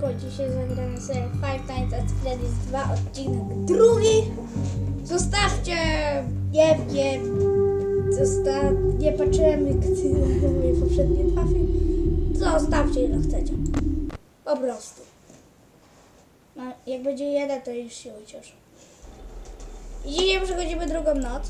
siemanko, dzisiaj zagramy sobie Five Nights at Freddy's 2, odcinek 2. Zostawcie, nie wiem, nie patrzyłem jak moje poprzednie trafy. Zostawcie ile chcecie, po prostu. No, jak będzie jeden, to już się ucieszę. I dzisiaj przechodzimy drugą noc.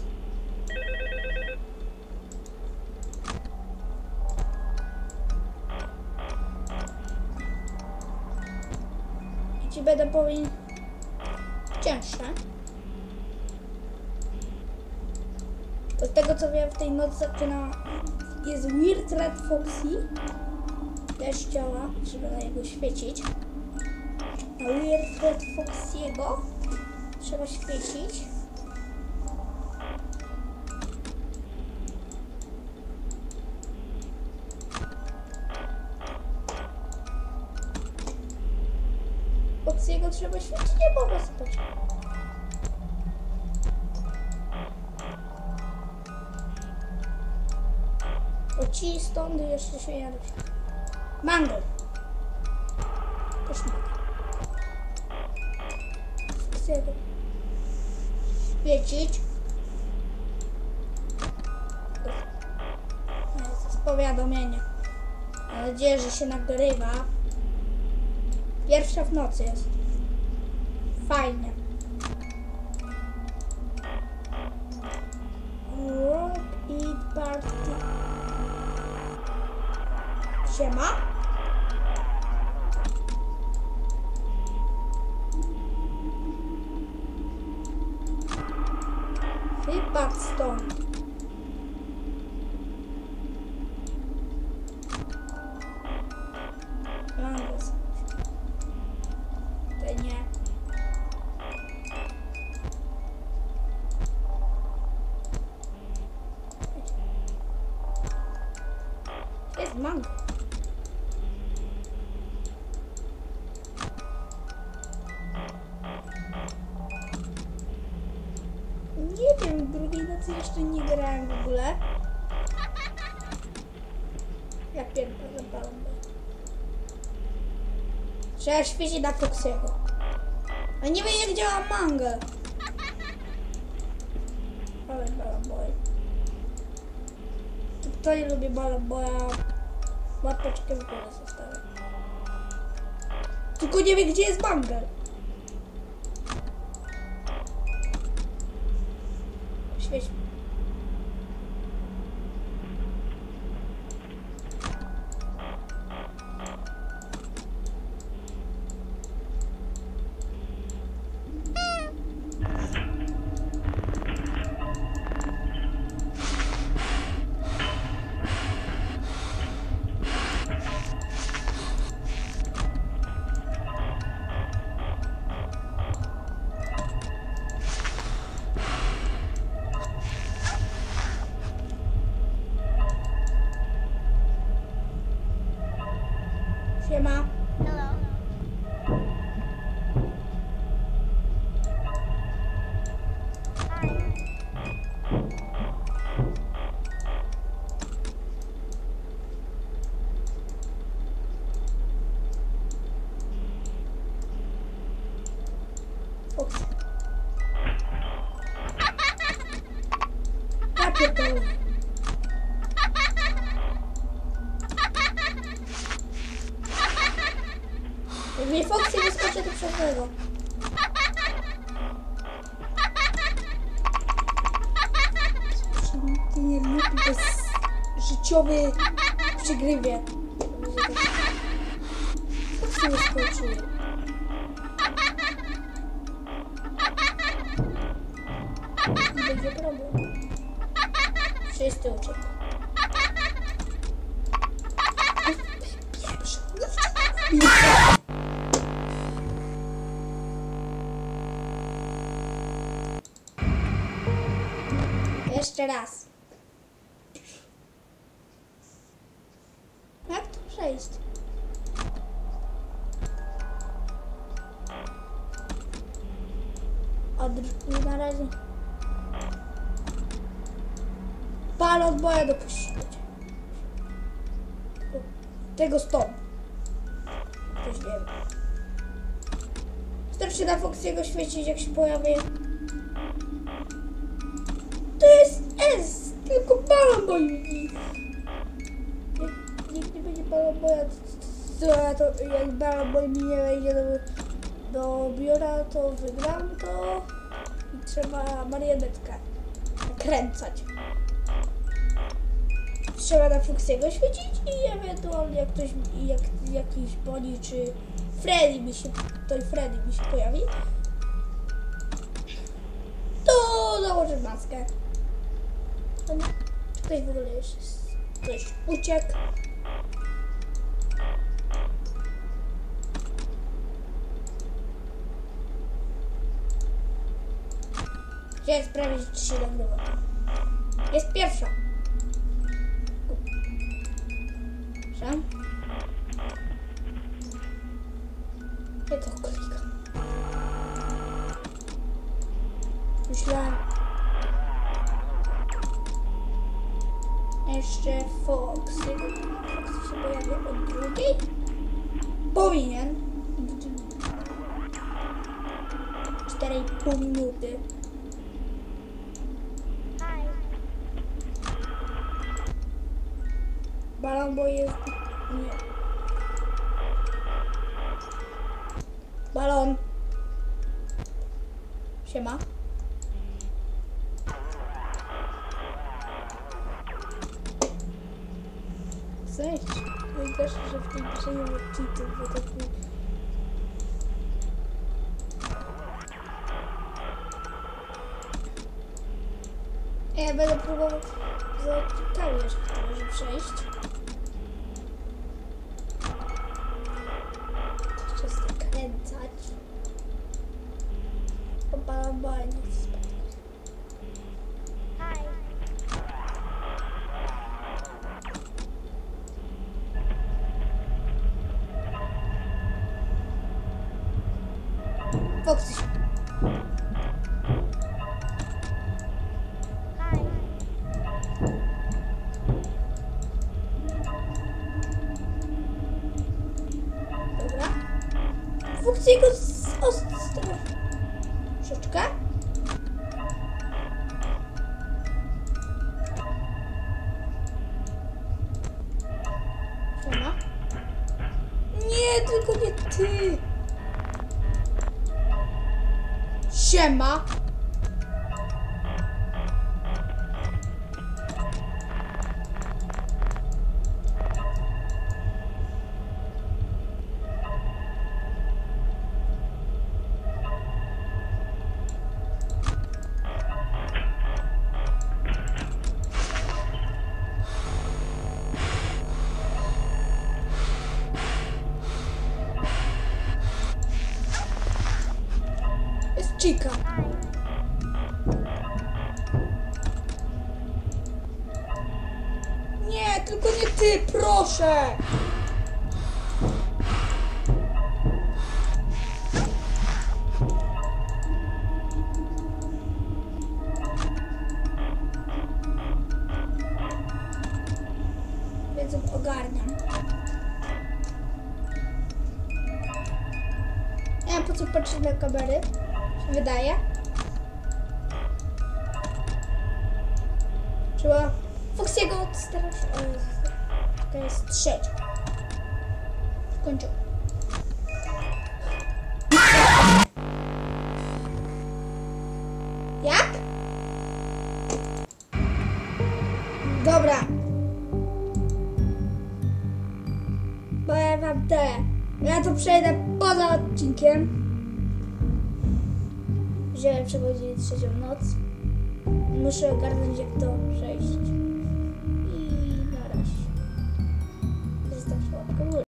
Ci będą powinni cięższe. Od tego co wiem, w tej nocy zaczyna jest Weird Red Foxy. Też działa, żeby na niego świecić. Na Weird Red Foxy'ego trzeba świecić. Foxy'ego trzeba świecić, nie po prostu tak. O ci stąd jeszcze się jadę. Mango. Też mango. Foxy'ego świecić. Jest powiadomienie. Mam nadzieję, że się nagrywa. Pierwsza w nocy jest. Fajnie. Rock Eat Party. Siema. Wypadł stąd. Mangos. To nie. Jest mango. Nie wiem, drugiej nocy jeszcze nie grałem w ogóle. Ja pierdolę zapalam. Trzeba świecić na Foxy'ego. A nie wiem jak działa mango. Ale Balloon Kto nie lubi Balloon Boya, łapeczkę w górę zostawię. Tylko nie wiem gdzie jest mango. Świeć. Siema. Hello. Hi. Fox. Ja pierdolę. Jak mnie Foxy wyskoczy, to przeszłego. Ty nie lubi bez życiowy przygrywie. Foxy wyskoczył. Nie będzie problem. Wszyscy uciekł. Jeszcze raz. Jak tu przejść? Na razie. Balloon Boya dopuścić. Tego stąd. Coś nie wiem. Starczy na Foxiego świecić, jak się pojawi. To jest S, tylko Balon Boy. Nikt nie będzie Balon Boya, to jak Balon Boy mi nie wejdzie do biura, to wygram to i trzeba marionetkę nakręcać. Trzeba na Foxiego świecić i ewentualnie jak ktoś, jakiś Bonnie czy Freddy mi się pojawi, to założę maskę. Czy ktoś w ogóle jeszcze ktoś uciekł? Chciałem sprawdzić, czy się nagrywa. Jest pierwsza. Proszę. Ja to klikam. Myślałem. Jeszcze Fox. Fox się pojawi od drugiej. Powinien. 4,5 minuty. Balon Boy jest... Nie. Balon. Siema. Zejdź. Najgorsze, że w tej grze nie ma cheatów, bo tak mi... Ja będę próbował za ciekawie, że to może przejść. Jeszcze skręcać. Balabanie. Foxy. Dobra. Foxy'ego z ostro. Troszeczkę. Siema. Nie, tylko nie ty. Siema. Jest Chica. Nie, tylko nie ty, proszę. Więc ogarniam. Nie wiem, po co patrzeć na kamery. Się wydaje. Trzeba Foxiego odstawić. To jest trzecia. Kończę. Jak? Dobra. Powiem wam tyle. Ja to przejdę poza odcinkiem. Wziąłem przechodzili trzecią noc. Muszę ogarnąć, jak to przejść.